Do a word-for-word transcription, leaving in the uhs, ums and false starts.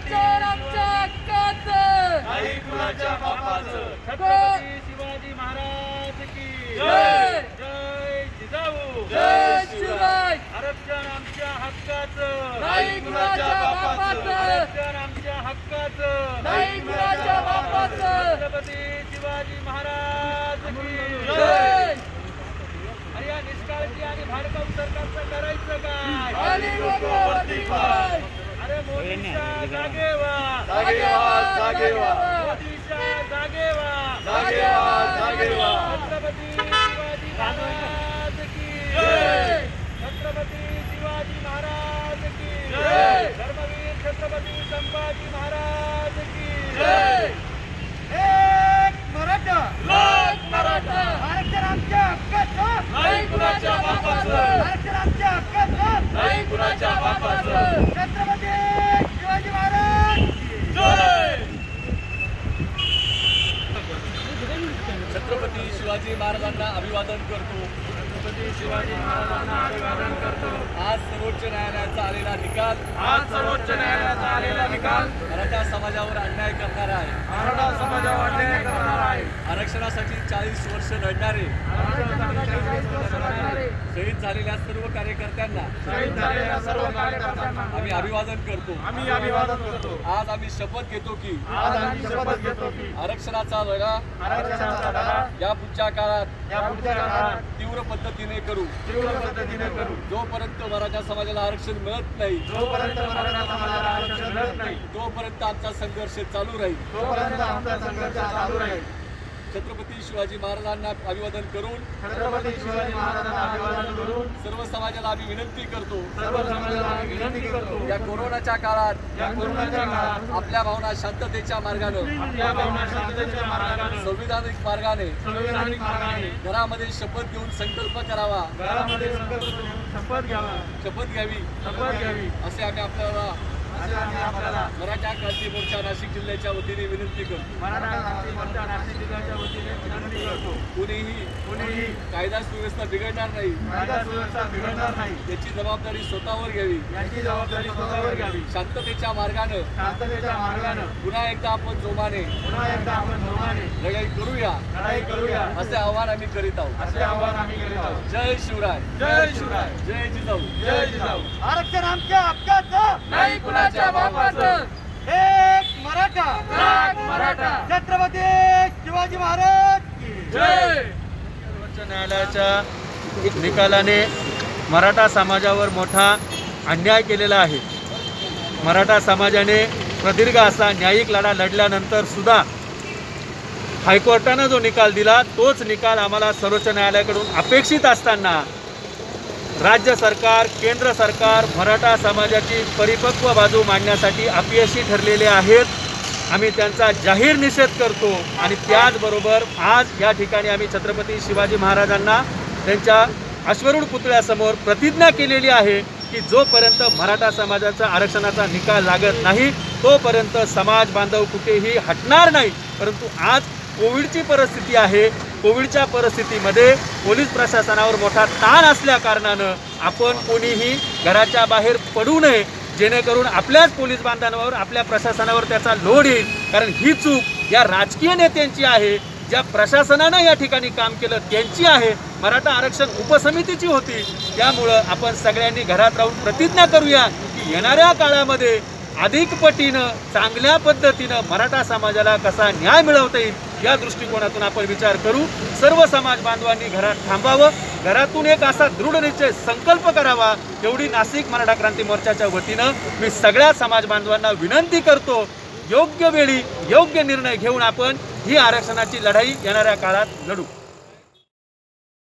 आरक्षण आमच्या हक्काचं, नाही कुणाच्या बापाचं। छत्रपती शिवाजी महाराज की जय, जय जिजाऊ, जय शिवराय। आरक्षण आमच्या हक्काचं, नाही कुणाच्या बापाचं, आरक्षण आमच्या हक्काचं, नाही कुणाच्या बापाचं। छत्रपती शिवाजी महाराज की जय। अरे या निष्काळजी आणि भाडकाऊ सरकारचं करायचं काय? आणि लोकांवरती काय? अरे मोदीच्या जागे व्हा, जागे व्हा, जागे व्हा, मोदीच्या जागे व्हा, जागे व्हा, जागे व्हा। छत्रपती शिवाजी महाराज की जय, छत्रपती शिवाजी महाराज की जय, धर्मवीर छत्रपती संभाजी महाराज की जय। एक मराठा, लाख मराठा, आरक्षण आमच्या हक्काचं, नाही कुणाच्या बापाचं, आरक्षण आमच्या हक्काचं, नाही कुणाच्या बापाचं। छत्रपती शिवाजी महाराज की जय। छत्रपती शिवाजी महाराजांना अभिवादन करतो। छत्रपती शिवाजी महाराजांना अभिवादन करतो। आज सर्वोच्च न्यायालयाचा आलेला निकाल, आज सर्वोच्च न्यायालयाचा आलेला निकाल मराठा समाजावर अन्याय करणारा आहे। मराठा समाजावर अन्याय करणार आहे। आरक्षणासाठी चाळीस वर्ष लढणारे शहीद झालेल्या सर्व कार्यकर्त्यांना शहीद झालेल्या सर्व कार्यकर्त्यांना आम्ही अभिवादन करतो। आम्ही अभिवादन करतो। आज आम्ही शपथ घेतो की आज आम्ही शपथ घेतो की आरक्षणाचा लढा आरक्षणाचा लढा या पुढच्या काळात या पुढच्या काळात तीव्र पद्धतीने करू। तीव्र पद्धतीने करू। जोपर्यंत मराठा समाजाला आरक्षण मिळत नाही, जोपर्यंत मराठा समाजाला आरक्षण मिळत नाही, तोपर्यंत आमचा संघर्ष चालू राहील। तोपर्यंत आमचा संघर्ष चालू राहील। छत्रपती शिवाजी महाराजांना अभिवादन करून छत्रपती शिवाजी महाराजांना अभिवादन करून सर्व समाजाला आम्ही विनंती करतो, सर्व समाजाला आम्ही विनंती करतो, या कोरोनाच्या काळात या कोरोनाच्या काळात आपल्या भावना शांततेच्या मार्गाने, आपल्या भावना शांततेच्या मार्गाने, संविधानिक मार्गाने संविधानिक मार्गाने घरामध्ये शपथ घेऊन संकल्प करावा, घरामध्ये संकल्प करून शपथ घ्यावा, शपथ घ्यावी शपथ घ्यावी असे आम्ही आपल्याला असे आम्ही आपल्याला मराठा क्रांती मोर्चा नाशिक जिल्ह्याच्या वतीने विनंती करतो। मराठा क्रांती मोर्चा नाशिक जिल्ह्याच्या वतीने विनंती करतो। कुणीही कुणीही कायदा सुव्यवस्था बिघडणार नाही कायदा सुव्यवस्था बिघडणार नाही याची जबाबदरी स्वतःवर घ्यावी। याची जबाबदारी स्वतःवर घ्यावी। शांततेच्या मार्गाने शांततेच्या मार्गाने पुन्हा एकदा आपण जोमाने पुन्हा एकदा आपण जोमाने लढाई करूया, लढाई करूया असे आव्हान आम्ही करीत आहोत। असे आवाहन आम्ही करीत आहोत। जय शिवराय, जय शिवराय, जय जिजाऊ, जय जिजाऊ। आरक्षण आमच्या हक्काचं, नाही कुणाच्या बापाचं, एक मराठा, लाख मराठा, छत्रपती शिवाजी महाराज की जय। सर्वोच्च न्यायालयाच्या निकालाने मराठा समाजावर मोठा अन्याय केलेला आहे। मराठा समाजाने प्रदीर्घ असा न्यायिक लढा लढल्यानंतर सुद्धा हायकोर्टानं जो निकाल दिला तोच निकाल आम्हाला सर्वोच्च न्यायालयाकडून अपेक्षित असताना राज्य सरकार, केंद्र सरकार मराठा समाजाची परिपक्व बाजू मांडण्यासाठी अपयशी ठरलेले आहेत। आम्ही त्यांचा जाहीर निषेध करतो आणि त्याचबरोबर आज या ठिकाणी आम्ही छत्रपती शिवाजी महाराजांना त्यांच्या अश्वरूढ पुतळ्यासमोर प्रतिज्ञा केलेली आहे की जोपर्यंत मराठा समाजाचा आरक्षणाचा निकाल लागत नाही तोपर्यंत समाज बांधव कुठेही हटणार नाही। परंतु आज कोविडची परिस्थिती आहे, कोविडच्या परिस्थितीमध्ये पोलीस प्रशासनावर मोठा ताण असल्या कारणानं आपण कोणीही घराच्या बाहेर पडू नये, जेणेकरून आपल्याच पोलीस बांधवांवर, आपल्या प्रशासनावर त्याचा लोड येईल। कारण ही चूक या राजकीय नेत्यांची आहे, ज्या प्रशासनानं या ठिकाणी काम केलं त्यांची आहे। मराठा आरक्षण उपसमितीची होती, त्यामुळं आपण सगळ्यांनी घरात राहून प्रतिज्ञा करूया की येणाऱ्या काळामध्ये अधिक पटीनं चांगल्या पद्धतीनं मराठा समाजाला कसा न्याय मिळवता येईल या दृष्टिकोनातून आपण विचार करू। सर्व समाज बांधवांनी घरात थांबावं, घरातून एक असा दृढ निश्चय संकल्प करावा, एवढी नाशिक मराठा क्रांती मोर्चाच्या वतीनं मी सगळ्या समाज बांधवांना विनंती करतो। योग्य वेळी योग्य निर्णय घेऊन आपण ही आरक्षणाची लढाई येणाऱ्या काळात लढू।